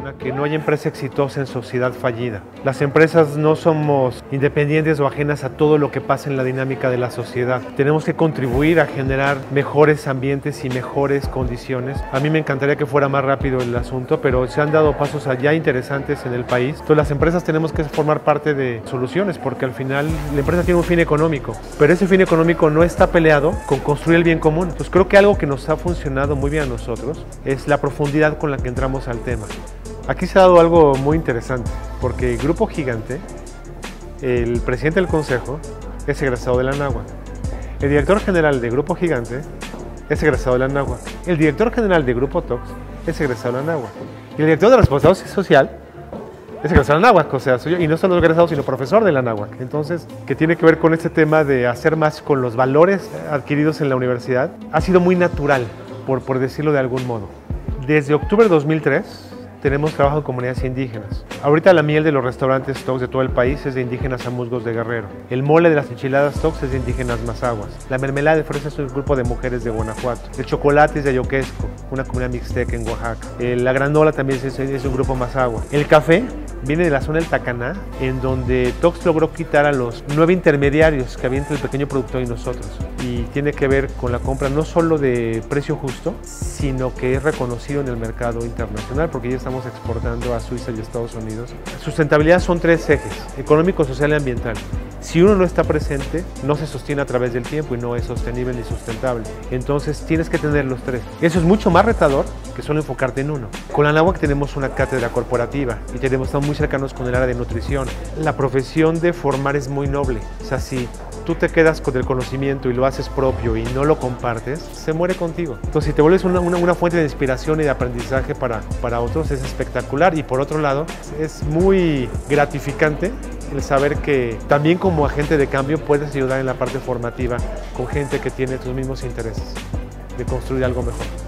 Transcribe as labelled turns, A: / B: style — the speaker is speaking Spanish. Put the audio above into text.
A: menciona que no hay empresa exitosa en sociedad fallida. Las empresas no somos independientes o ajenas a todo lo que pasa en la dinámica de la sociedad. Tenemos que contribuir a generar mejores ambientes y mejores condiciones. A mí me encantaría que fuera más rápido el asunto, pero se han dado pasos allá interesantes en el país. Entonces las empresas tenemos que formar parte de soluciones, porque al final la empresa tiene un fin económico, pero ese fin económico no está peleado con construir el bien común. Entonces creo que algo que nos ha funcionado muy bien a nosotros es la profundidad con la que entramos al tema. Aquí se ha dado algo muy interesante, porque Grupo Gigante, el presidente del consejo es egresado de la Anáhuac, el director general de Grupo Gigante es egresado de la Anáhuac, el director general de Grupo Tox es egresado de la Anáhuac, y el director de responsabilidad social es egresado de la Anáhuac, o sea, soy yo, y no solo egresado, sino profesor de la Anáhuac. Entonces, que tiene que ver con este tema de hacer más con los valores adquiridos en la universidad, ha sido muy natural, por decirlo de algún modo. Desde octubre de 2003, tenemos trabajo en comunidades indígenas. Ahorita la miel de los restaurantes Tox de todo el país es de indígenas amuzgos de Guerrero. El mole de las enchiladas Tox es de indígenas mazahuas. La mermelada de fresa es un grupo de mujeres de Guanajuato. El chocolate es de Ayoquesco, una comunidad mixteca en Oaxaca. La granola también es un grupo mazahua. El café viene de la zona del Tacaná, en donde Tox logró quitar a los 9 intermediarios que había entre el pequeño productor y nosotros. Y tiene que ver con la compra no solo de precio justo, sino que es reconocido en el mercado internacional, porque ya estamos exportando a Suiza y Estados Unidos. Sustentabilidad son 3 ejes: económico, social y ambiental. Si uno no está presente, no se sostiene a través del tiempo y no es sostenible ni sustentable. Entonces tienes que tener los 3. Eso es mucho más retador que solo enfocarte en uno. Con la Anáhuac tenemos una cátedra corporativa y estamos muy cercanos con el área de nutrición. La profesión de formar es muy noble. O sea, si tú te quedas con el conocimiento y lo haces propio y no lo compartes, se muere contigo. Entonces, si te vuelves una fuente de inspiración y de aprendizaje para otros, es espectacular. Y por otro lado, es muy gratificante el saber que también como agente de cambio puedes ayudar en la parte formativa con gente que tiene tus mismos intereses de construir algo mejor.